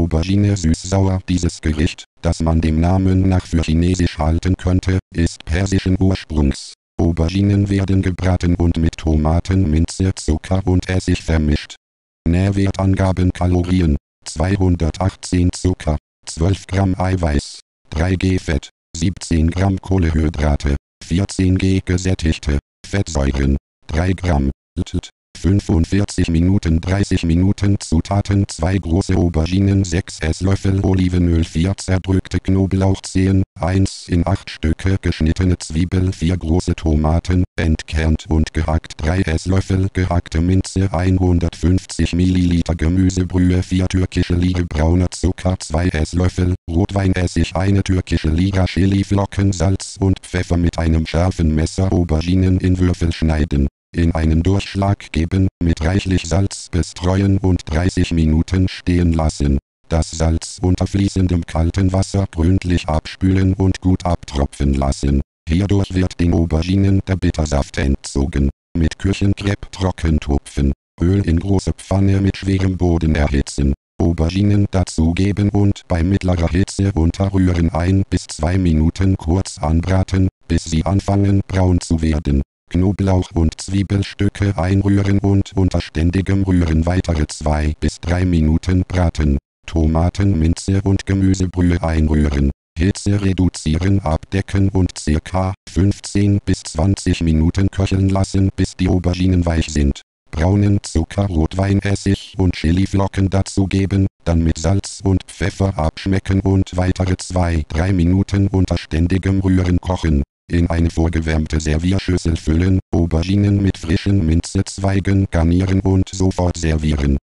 Aubergine süß-sauer. Dieses Gericht, das man dem Namen nach für chinesisch halten könnte, ist persischen Ursprungs. Auberginen werden gebraten und mit Tomaten, Minze, Zucker und Essig vermischt. Nährwertangaben: Kalorien 218 Zucker, 12 Gramm Eiweiß, 3 G Fett, 17 Gramm Kohlenhydrate, 14 G gesättigte Fettsäuren, 3 Gramm. 45 Minuten 30 Minuten Zutaten: 2 große Auberginen, 6 Esslöffel Olivenöl, 4 zerdrückte Knoblauchzehen, 1 in 8 Stücke geschnittene Zwiebel, 4 große Tomaten, entkernt und gehackt, 3 Esslöffel gehackte Minze, 150 ml Gemüsebrühe, 4 türkische Lire brauner Zucker, 2 Esslöffel Rotweinessig, 1 türkische Lire Chiliflocken, Salz und Pfeffer. Mit einem scharfen Messer Auberginen in Würfel schneiden. In einen Durchschlag geben, mit reichlich Salz bestreuen und 30 Minuten stehen lassen. Das Salz unter fließendem kalten Wasser gründlich abspülen und gut abtropfen lassen. Hierdurch wird den Auberginen der Bittersaft entzogen. Mit Küchenkrepp trocken tupfen. Öl in große Pfanne mit schwerem Boden erhitzen. Auberginen dazugeben und bei mittlerer Hitze unterrühren. 1 bis 2 Minuten kurz anbraten, bis sie anfangen braun zu werden. Knoblauch und Zwiebelstücke einrühren und unter ständigem Rühren weitere 2 bis 3 Minuten braten. Tomaten, Minze und Gemüsebrühe einrühren. Hitze reduzieren, abdecken und ca. 15 bis 20 Minuten köcheln lassen, bis die Auberginen weich sind. Braunen Zucker, Rotweinessig und Chiliflocken dazugeben, dann mit Salz und Pfeffer abschmecken und weitere 2-3 Minuten unter ständigem Rühren kochen. In eine vorgewärmte Servierschüssel füllen, Auberginen mit frischen Minzezweigen garnieren und sofort servieren.